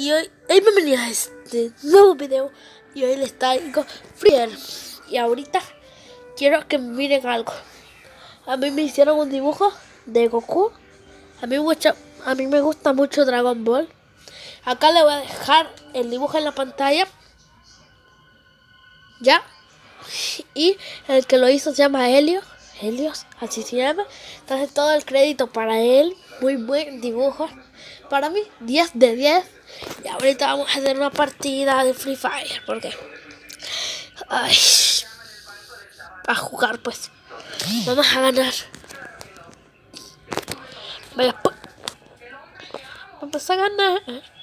Y hoy bienvenidos a este nuevo video. Y hoy les traigo Freezer. Y ahorita quiero que miren algo. A mí me hicieron un dibujo de Goku. A mí me gusta mucho Dragon Ball. Acá le voy a dejar el dibujo en la pantalla. Ya. Y el que lo hizo se llama Helios, así se llama. Entonces todo el crédito para él. Muy buen dibujo. Para mí, 10 de 10. Y ahorita vamos a hacer una partida de Free Fire. Porque a jugar pues. Vamos a ganar. Vamos a ganar.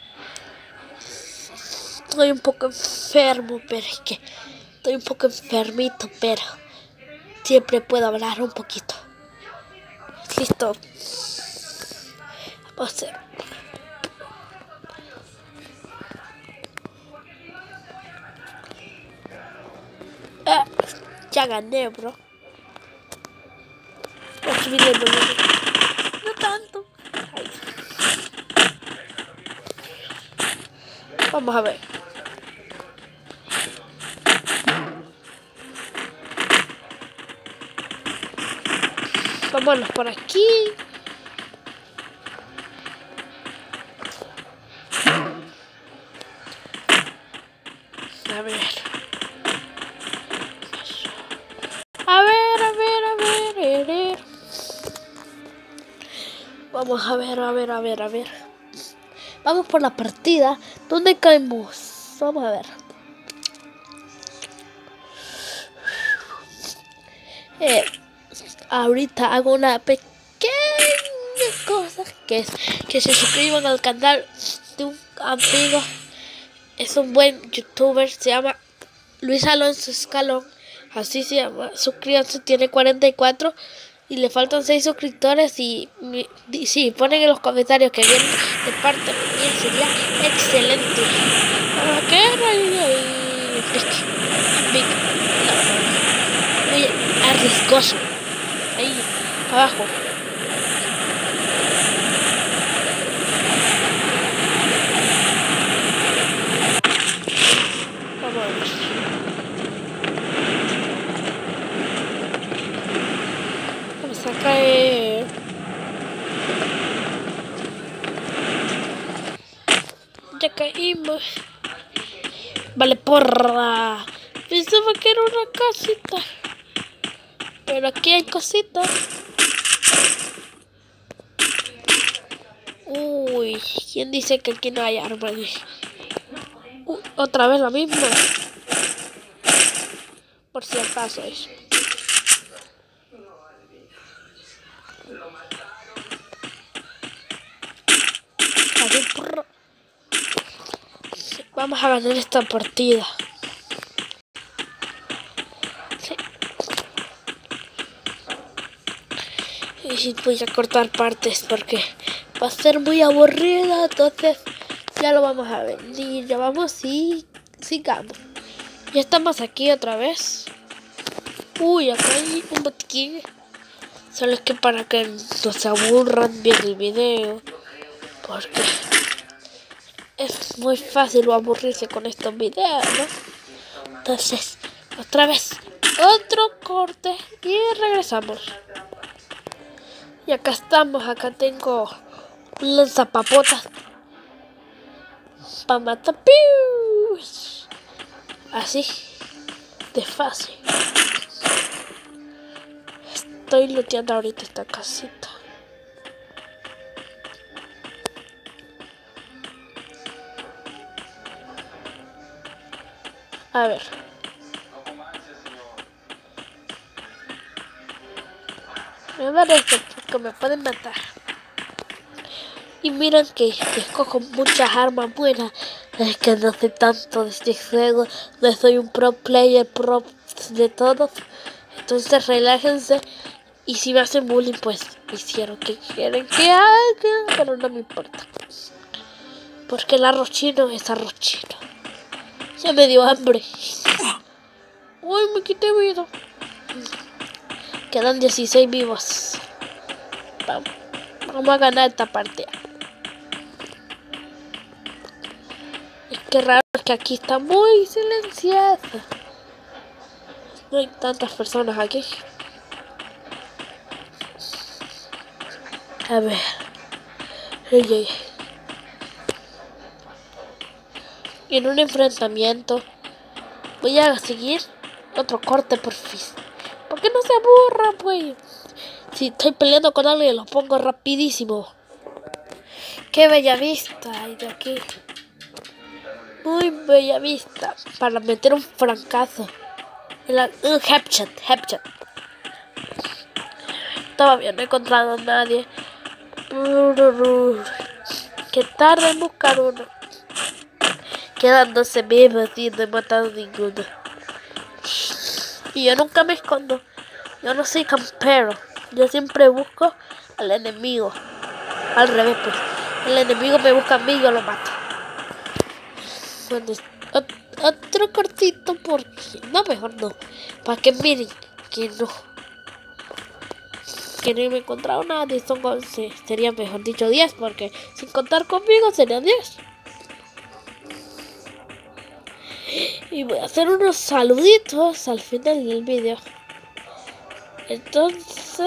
Estoy un poco enfermo, pero es que estoy un poco enfermito, pero siempre puedo hablar un poquito. Listo. Vamos a hacer. Ya gané, bro. Voy a subirle el volumen. No tanto. Ahí. Vamos a ver. Vámonos por aquí. A ver. Vamos a ver. Vamos por la partida. ¿Dónde caemos? Vamos a ver. Ahorita hago una pequeña cosa, que es que se suscriban al canal de un amigo. Es un buen youtuber, se llama Luis Alonso Escalón. Así se llama. Suscríbanse, tiene 44 y le faltan 6 suscriptores. Y si ponen en los comentarios que vienen de parte mía, sería excelente. Muy arriesgoso. Ahí, abajo. Vamos a caer. Ya caímos. Vale, porra. Pensaba que era una casita. Pero aquí hay cositas. Uy, ¿quién dice que aquí no hay armas? Otra vez la misma. Por si acaso es. Vamos a ganar esta partida. Sí. Y voy a cortar partes porque va a ser muy aburrida. Entonces ya lo vamos a venir. Ya vamos y sigamos. Ya estamos aquí otra vez. Uy, acá hay un botiquín. Solo es que para que no se aburran viendo el video. Porque es muy fácil aburrirse con estos videos, ¿no? Entonces, otra vez, otro corte y regresamos. Y acá estamos, acá tengo un lanzapapotas para matar pius. Así de fácil. Estoy looteando ahorita esta casita. A ver. Me van a esto porque me pueden matar. Y miren que escojo muchas armas buenas. Es que no sé tanto de este juego. No soy un pro player, pro de todos. Entonces relájense. Y si me hacen bullying, pues hicieron que quieren que haga. Pero no me importa. Porque el arroz chino es arroz chino. Ya me dio hambre. Uy, me quité vida. Quedan 16 vivos. Vamos a ganar esta partida. Qué raro que aquí está muy silencioso. No hay tantas personas aquí. A ver. Oye. En un enfrentamiento voy a seguir otro corte por fin. ¿Por qué no se aburra, pues? Si estoy peleando con alguien, lo pongo rapidísimo. Qué bella vista hay de aquí. Muy bella vista. Para meter un francazo. Un headshot. Todavía no he encontrado a nadie. Qué tarde en buscar uno. Quedan 12 vivos y no he matado ninguno. Y yo nunca me escondo. Yo no soy campero. Yo siempre busco al enemigo. Al revés, pues. El enemigo me busca a mí y yo lo mato. Bueno, otro cortito porque... No, mejor no. Para que miren que no. Que no me he encontrado nada. Y son 11. Sería mejor dicho 10 porque sin contar conmigo serían 10. Y voy a hacer unos saluditos al final del video. Entonces...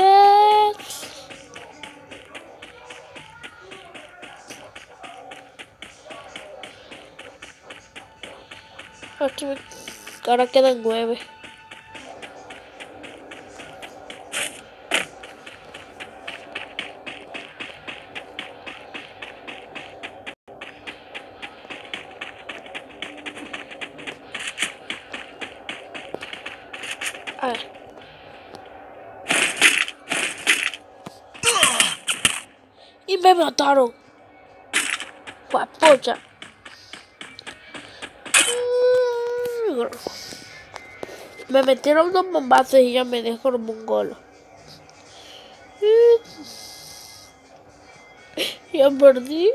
Ahora quedan 9. A ver. Y me mataron. Guapocha. Me metieron unos bombazos y ya me dejó el mongolo. Ya perdí.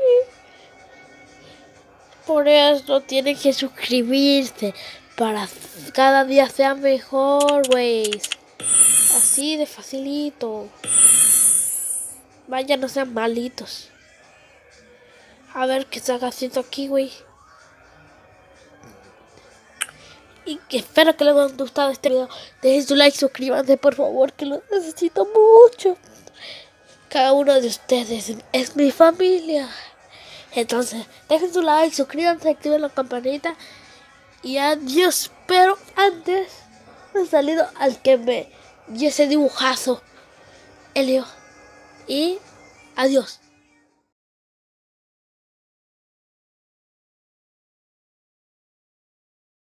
Por eso tienen que suscribirse para cada día sea mejor, güey. Así de facilito. Vaya, no sean malitos. A ver qué se haga haciendo aquí, güey. Y que espero que les haya gustado este video. Dejen su like, suscríbanse por favor, que lo necesito mucho. Cada uno de ustedes es mi familia. Entonces, dejen su like, suscríbanse, activen la campanita. Y adiós. Pero antes me ha salido al que me dio ese dibujazo, Elio. Y adiós.